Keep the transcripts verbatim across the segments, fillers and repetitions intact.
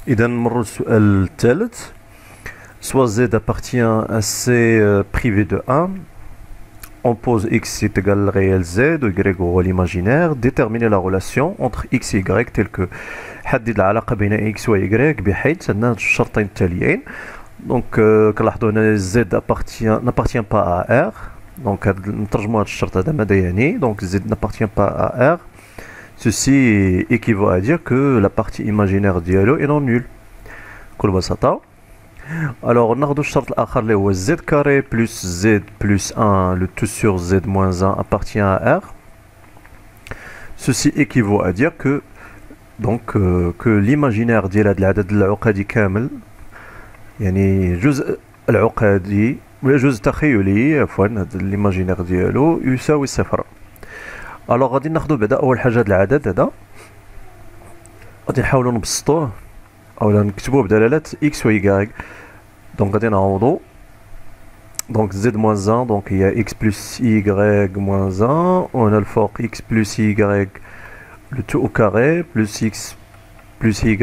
إذا نمروا للسؤال الثالث. Soit z appartient à C euh, privé de un, on pose x est égal au réel z, y au l'imaginaire, déterminer la relation entre x et y telle que حدد العلاقة بين x و y بحيث أن الشرطين التاليين. Donc كنلاحظوا هنا z appartient n'appartient pas à R. Donc نترجموا هذا الشرط هذا ماذا يعني. Donc z n'appartient pas à R. Ceci équivaut à dire que la partie imaginaire ديالو est non nulle. بكل بساطة. Alors ناخذ الشرط الآخر اللي هو z carré plus z plus un, le tout sur z moins un appartient à R. Ceci équivaut à dire que donc euh, que l'imaginaire ديال هذا العدد العقدي كامل يعني جزء العقدي ولا جزء تخيلي عفوا هذا الإيماجينير ديالو يساوي صفر. الوغ غادي ناخدو بعدا اول حاجه هذا العدد هذا غادي نحاولو نبسطوه اولا نكتبوه بدلاله اكس و y. دونك غادي نعوضو دونك z moins un دونك هي x plus y moins un وهنا الفوق x plus y le tout au carré plus x plus y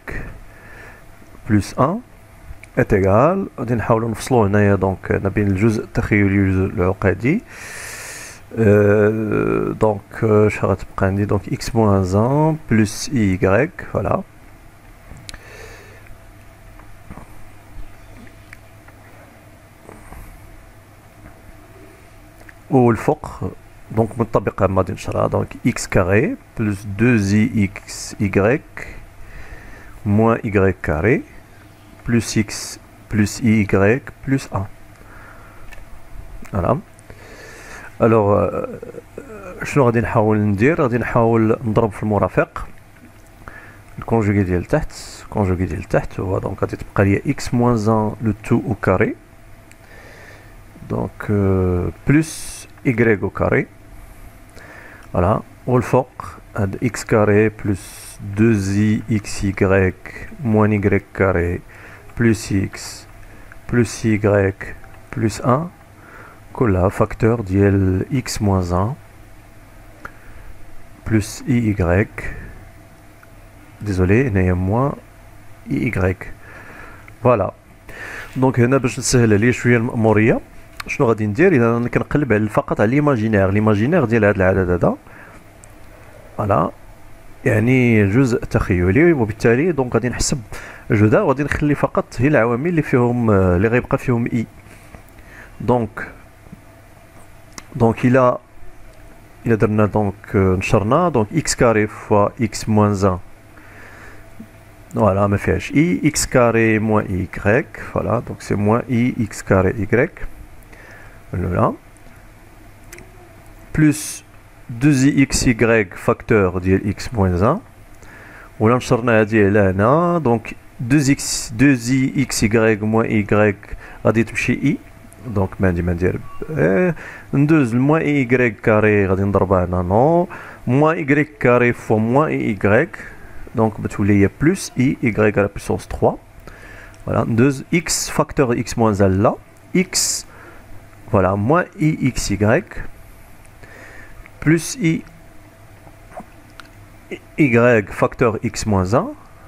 plus un est égal. غادي نحاولو نفصلو هنايا دونك ما بين الجزء التخيلي والجزء العقدي. Euh, donc euh, je vais prendre donc x moins un plus y, voilà. والفوق donc مطبقة ما غادي نشرها donc x carré plus deux i x y moins y carré plus x plus y plus un. Voilà. الوغ شنو غادي نحاول ندير؟ غادي نحاول نضرب في المرافق الكونجوغي ديال تحت. الكونجوغي ديال تحت هو دونك غادي تبقى ليا اكس موان ان لو تو او كاري دونك بلس ايكغيك او كاري فوالا. والفوق هاد اكس كاري بلس دو زي اكس يكغيك موان يكغيك كاري بلس اكس بلس يكغيك بلس ان كلها فاكتور ديال x moins un plus y désolé هنايا moins y. فوالا دونك هنا باش نسهل عليا شويه المأمورية شنو غادي ندير؟ اذا كنقلب على فقط على ليماجينير ليماجينير ديال هذا العدد هذا فوالا يعني جزء تخيلي وبالتالي دونك غادي نحسب الجزء وغادي نخلي فقط هي العوامل اللي فيهم اللي غيبقى فيهم i. دونك Donc il a, il a donné donc euh, نشرنا donc x carré fois x moins un. Voilà, ما فيهاش i x carré moins y. Voilà, donc c'est moins i x carré y. Voilà. Plus deux i x y facteur ديال x moins un. ولا نشرنا هذه على هنا donc deux x deux i x y moins y غادي تمشي i. دونك ما عندي ما ندير اه ندوز الموان اي يكغيك كاري غادي نضربها هنا نو موان يكغيك كاري فوا موان اي يكغيك دونك بتولي هي بلس اي يكغيك على بويسونس ثلاثة. فوالا ندوز اكس فاكتور اكس موان زان لا اكس فوالا موان اي اكس يكغيك بلس اي يكغيك فاكتور اكس موان زان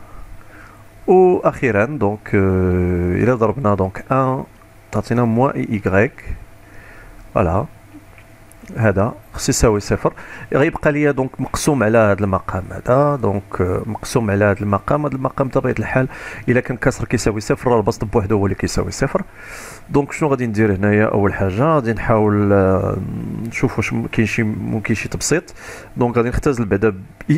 واخيرا دونك الى ضربنا دونك واحد تعطينا موان اي يكغيك فوالا هذا خصو يساوي صفر. غيبقى ليا دونك مقسوم على هذا المقام هذا دونك مقسوم على هذا المقام. هذا المقام بطبيعة الحال الا كان كسر كيساوي صفر راه البسط بوحدو هو اللي كيساوي صفر. دونك شنو غادي ندير هنايا؟ اول حاجه غادي نحاول نشوف واش كاين شي ممكن شي تبسيط. دونك غادي نختزل بعدا ب اي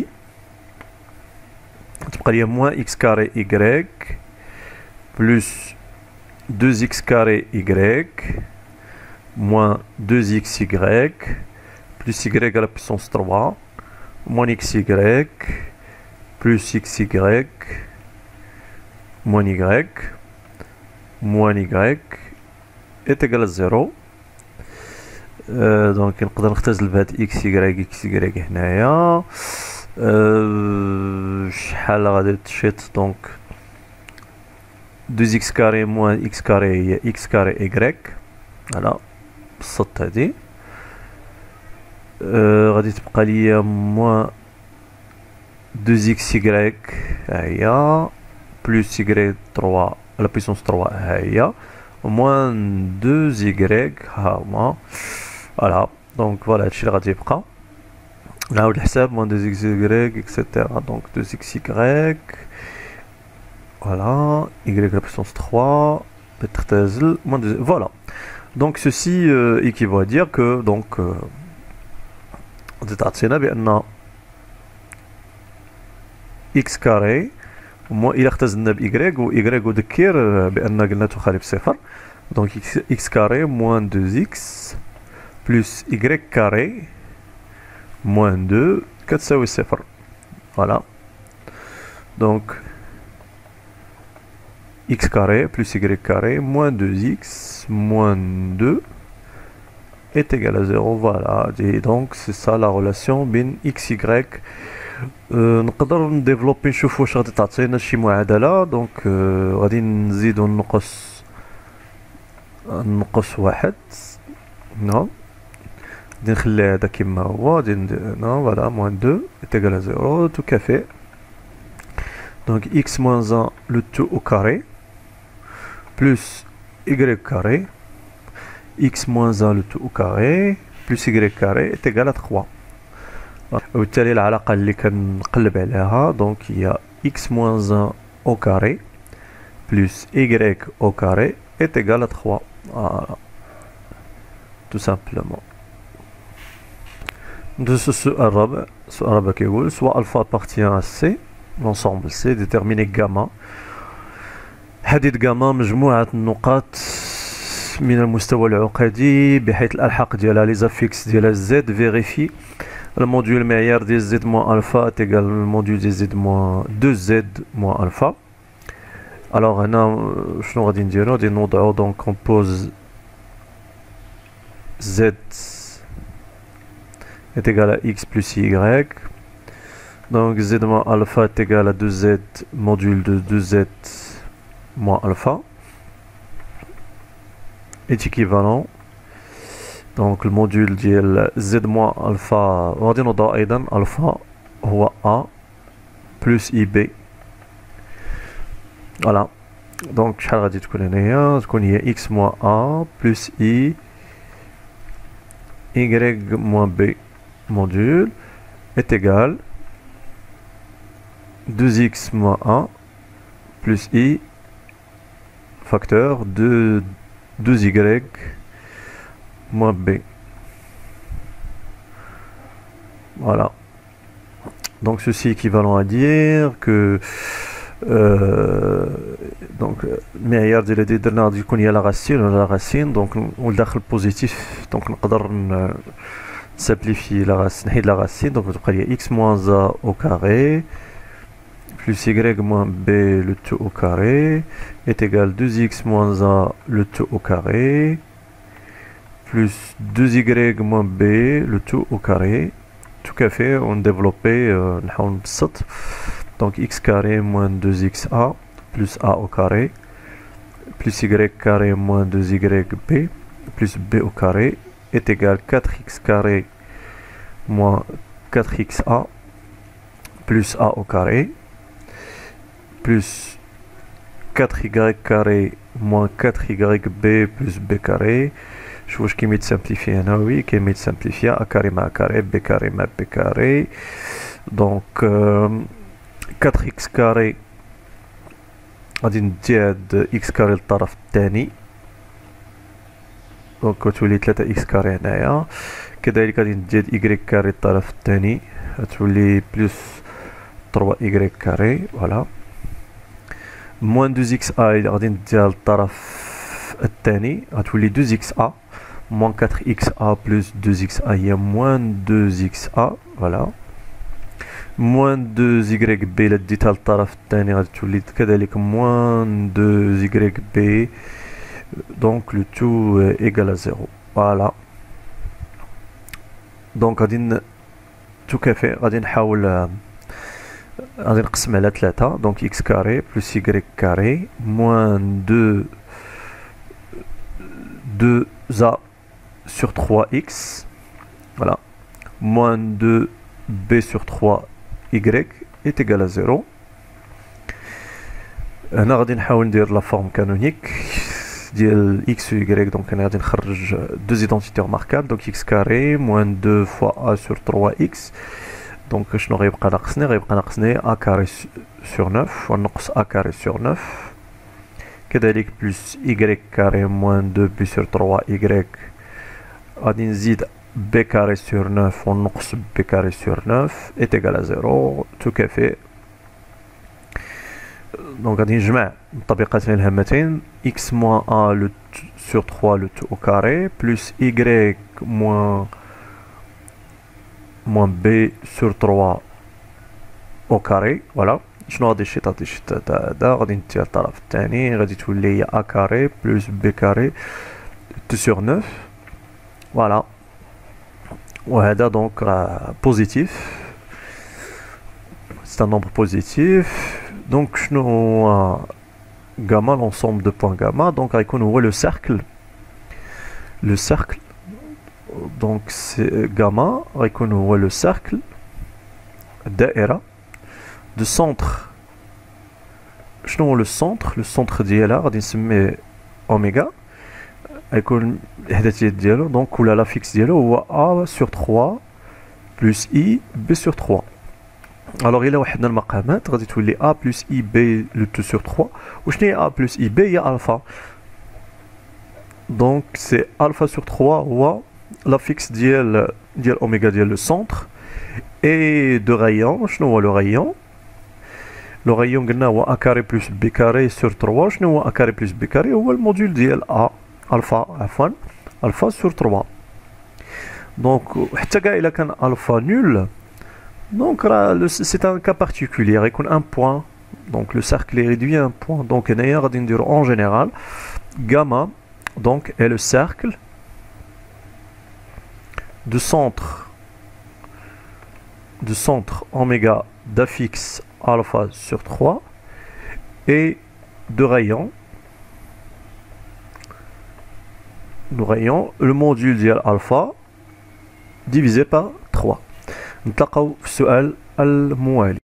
تبقى ليا موان اكس كاري يكغيك بلس deux x carré y moins deux x y plus y à la puissance trois moins xy plus xy moins y moins y est égal à zéro. euh, donc نقدر نختزل بهاد x y x y هنايا euh, شحال غادي تشيط دونك deux x carré moins x carré هي x carré y. فوالا بسطت هادي euh, غادي تبقى ليا moins deux x y ها هي plus y trois à la puissance trois هي moins deux y ها هما. Voilà, donc voilà هادشي اللي غادي يبقى. نعاود الحساب moins deux xy et cetera. Donc deux xy, voilà, y à la puissance trois, بتختزل moins deux. Voilà. Donc ceci euh, équivaut à dire que donc تعطينا بأن x carré إلا اختزلنا ب y و y وذكر بأن قلنا تخالف صفر. Donc x, x carré moins deux x plus y carré moins deux كتساوي صفر. Voilà. Donc x carré plus y carré moins deux x moins deux est égal à zéro. Voilà. Et donc c'est ça la relation بين x y. أه نقدر نديفلوبي نشوف واش غادي تعطينا شي معادلة. دونك أه غادي نزيدو نقص نقص واحد. نعم غادي نخلي هذا كيما هو. غادي نعم فوالا موان دو est égal à zéro تكافئ. Donc x moins un le tout au carré plus y carré x moins un le tout au carré plus y carré est égal à trois. وبالتالي العلاقة اللي كنقلب عليها donc هي x moins un au carré plus y au carré est égal à trois. Voilà. Tout simplement. De ce السؤال الرابع السؤال الرابع كيقول soit alpha appartient à C l'ensemble C déterminé gamma حدد جاما مجموعة النقاط من المستوى العقدي بحيث الألحاق ديالها لي زافيكس ديال زد فيريفي الموديول المعيار ديال زد موان الفا تيغال الموديول ديال زد موان دو زد موان الفا. الوغ هنا شنو غادي نديرو غادي نوضعو دونك كومبوز زد est égal à x plus y. Donc z moins alpha est égal à deux z module de deux z moins alpha est équivalent. Donc le module ديال z moins alpha غادي نوضعو أيضا alpha هو a plus ib. Voilà. Donc شحال غادي تكون هنايا تكون هي x moins a plus i y moins b module est égal deux x moins un plus i facteur de deux y moins b. Voilà. Donc ceci est équivalent à dire que euh, donc المعيار ديال اللي درنا غادي يكون هي لا راسين ولا لا راسين دونك والداخل بوزيتيف دونك نقدر simplifier la racine, نحيد la racine, donc vous prenez x moins a au carré plus y moins b le tout au carré est égal à deux x moins a le tout au carré plus deux y moins b le tout au carré. Tout à fait, on développait euh, donc x carré moins deux x a plus a au carré plus y carré moins deux y b plus b au carré est égal à quatre x carré moins quatre x a plus a au carré plus quatre y carré moins quatre y b plus b carré. Je vois qu'il m'est simplifié. Oui, qu'il m'est simplifié. A carré ma carré, b carré ma b carré. Donc euh, quatre x carré غادي نزيد x carré للطرف الثاني دونك تولي ثلاثة إكس كاري هنايا. كذلك غادي نزيد y كاري الطرف الثاني تولي بلس ثلاثة y كاري. فوالا موان deux x a غادي نديها للطرف الثاني غتولي deux x a moins quatre x a plus deux x a هي moins deux x a. فوالا moins deux y b إلا ديتها للطرف الثاني غادي تولي كذلك moins deux y b. Donc le tout est égal à zéro. Voilà. Donc غادي tout à fait غادي نحاول غادي نقسم على ثلاثة. Donc x carré plus y carré moins deux deux a sur trois x. Voilà. Moins deux b sur trois y est égal à zéro. هنا غادي نحاول ندير لا فورم كانونيك ديال x و y. دونك انا غادي نخرج دو زيدونتيتي رماركابل. دونك x كاري موان دو فوا a سور ثلاثة x. دونك شنو غيبقى ناقصني؟ غيبقى ناقصني a كاري سور تسعة ونقص a كاري سور تسعة. كذلك بلس y كاري موان دو b سور ثلاثة y. غادي نزيد b كاري سور تسعة ونقص b كاري سور تسعة est égal à زيرو. تكافئ. دونك غادي نجمع الطبيقتين الهامتين x moins a le sur trois le tout au carré plus y moins moins b sur trois au carré. فوالا شنو غادي نشيط؟ غادي نشيط هذا هذا غادي ندير الطرف الثاني غادي تولي هي a carré plus b carré sur تسعة. فوالا وهذا دونك راه بوزيتيف. c'est un nombre positif. Donc, je nous gamma, l'ensemble de points gamma. Donc, avec on voit le cercle. Le cercle. Donc, c'est gamma. Avec on voit le cercle. Daïra. De centre. Je nous le centre. Le centre d'Iela. On dit oméga. Avec on dialogue. Donc, on a la fixe dialogue. A sur trois plus I B sur trois. Alors il a وحدنا المقامات غادي تولي a plus ib le deux sur trois. وشنو هي a plus ib؟ هي alpha. Donc c'est alpha sur trois هو la fixe ديال ديال اوميغا ديال le centre. Et de rayon شنو هو le rayon؟ le rayon قلنا هو a carré plus b carré sur trois. شنو هو a carré plus b carré؟ هو الموديول ديال a alpha عفوا alpha sur trois. Donc حتى كاع إلا كان alpha nul. Donc c'est un cas particulier avec un point. Donc le cercle est réduit à un point. Donc en général gamma donc est le cercle de centre de centre oméga d'affixe alpha sur trois et de rayon de rayon le module dial alpha divisé par trois. نتلاقاو في السؤال الموالي.